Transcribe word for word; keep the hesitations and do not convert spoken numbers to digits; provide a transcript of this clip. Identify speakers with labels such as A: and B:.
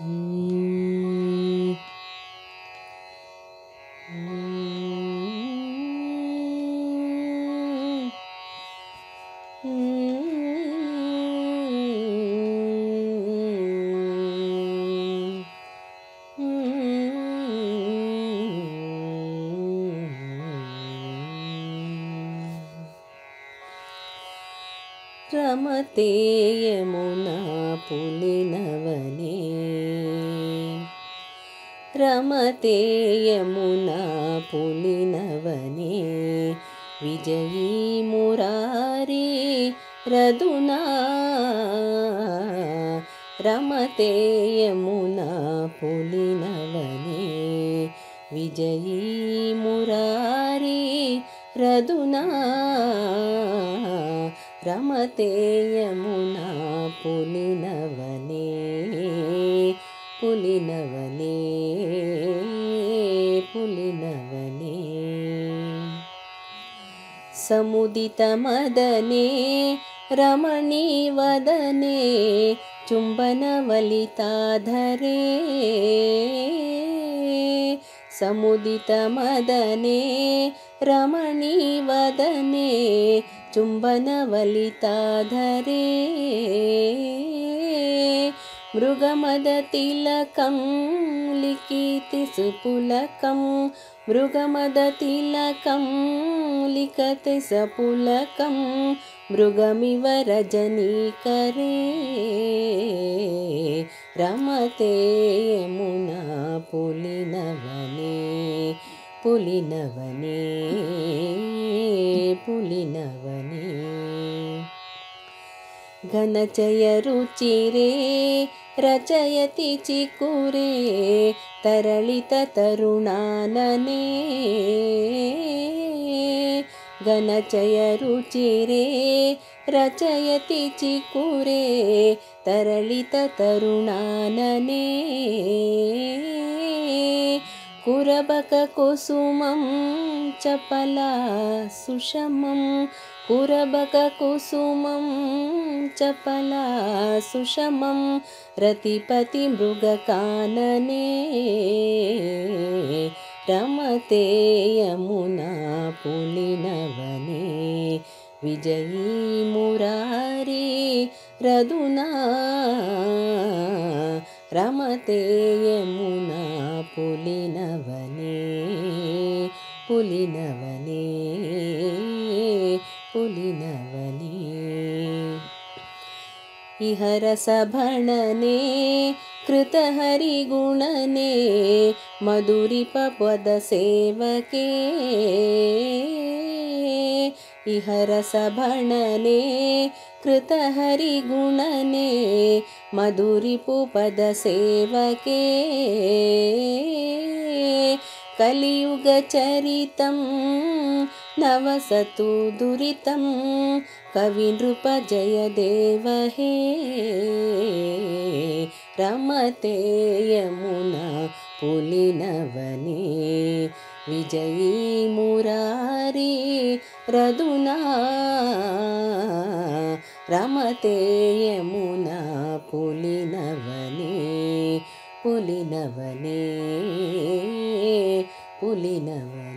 A: हम्म, रमते यमुना पुलिनवने रमते यमुना पुलिनवने विजयी मुरारी रदुना रमते यमुना पुलिनवने विजयी मुरारी रदुना रमते यमुना पुलिनवने पुलिनवने पुलिनवने समुदितमदने रमणीवदने चुम्बनवलिताधरे समुदितमदने रमणीवदने चुम्बनवलिताधरे मृगमदतिलकं लिखितसुपुलकं मृगमदतिलकं लिखितसुपुलकं मृगमिव रजनीकरे रमते यमुना पुलिनवने पुलिनवने पुलिनवने घनचयरुचिरे रचयति चिकुरे तरलिततरुणानने घनचयरुचिरे रचयति चिकुरे तरलिततरुणानने कुरबककुसुमं चपला सुषमं कुरबककुसुमं चपला सुषमं रतिपतिमृगकानने रमते यमुना पुलिनवने विजयी मुरारी रदुना रमते यमुना पुलिनवने पुलिनवने पुलिनवने इह रसभणने कृतहरिगुणने मधुरिपपदसेवके इह रसभणने कृतहरिगुणने मधुरिपुपदसेवके कलियुगचरितं नवसतु दुरितं कविनृपजयदेव हे रमते यमुना पुलिनवने विजयी मुरारी रदुना रमते यमुना पुलिनवने पुलिनवने पुलिनवने।